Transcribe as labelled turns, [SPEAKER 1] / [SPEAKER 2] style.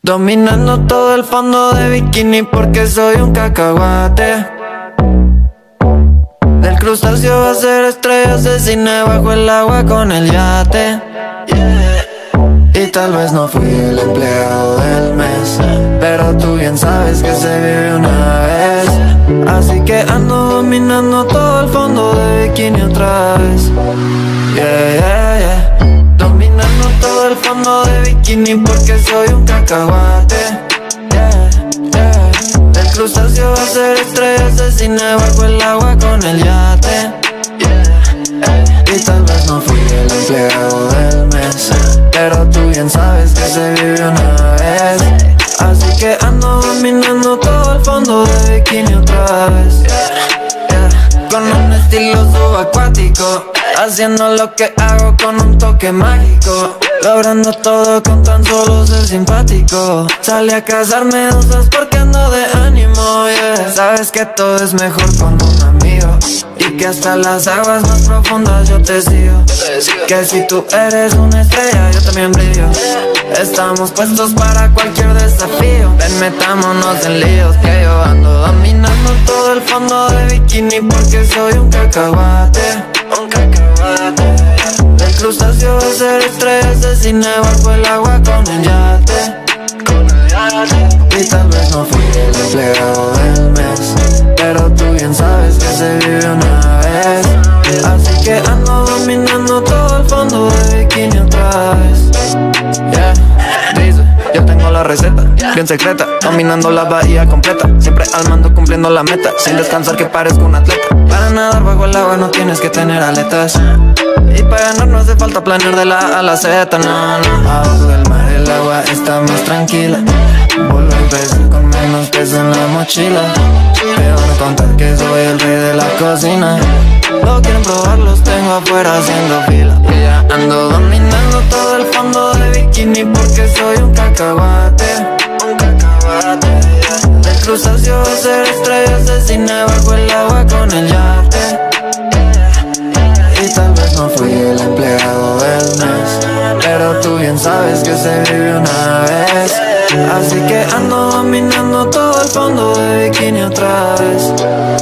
[SPEAKER 1] Dominando todo el fondo de bikini porque soy un cacahuate. Del crustáceo va a ser estrellas de cine bajo el agua con el yate. Y tal vez no fui el empleado del mes, pero tú bien sabes que se vive una vez. Así que ando dominando todo el fondo de bikini otra vez. Dominando todo el fondo de bikini porque soy un cacahuate. El crustáceo va a ser estrellas de cine bajo el agua con el yate. Y tal vez no fui el empleado del mes, pero tú bien sabes que se vive una vez. Así que ando dominando todo el fondo de bikini otra vez. Con un estilo subacuático, haciendo lo que hago con un toque mágico, logrando todo con tan solo ser simpático. Salí a cazar medusas porque ando de ánimo, yeah. Sabes que todo es mejor con un amigo y que hasta las aguas más profundas yo te sigo. Que si tú eres una estrella yo también brillo. Estamos puestos para cualquier desafío. Ven, metámonos en líos que yo ando dominando todo el fondo de bikini porque soy un cacahuate. Un cacahuate. Del crustáceo va a ser estrellas de cine bajo el agua con el yate. Y tal vez no fui el empleado del mes, pero tú bien sabes que se vive una vez. Así que ando dominando todo el fondo de bikini otra vez. Dice, yo tengo la receta, bien secreta, dominando la bahía completa. Siempre al mando cumpliendo la meta, sin descansar que parezco un atleta. Para nadar bajo el agua no tienes que tener aletas, y para ganar no hace falta planear de la A a la Z, no, no. Abajo del mar el agua está más tranquila, vuelo el peso con menos peso en la mochila. Me van a contar que soy el rey de la cocina. No quieren probar, los tengo afuera haciendo fila. Y ya ando dominando todo el fondo de bikini porque soy un cacahuate. Un cacahuate. El crustáceo va a ser estrellas de cine bajo el agua con el yate. Y tal vez no fui el empleado del mes, pero tú bien sabes que se vive una vez. Así que ando dominando todo el fondo de bikini otra vez.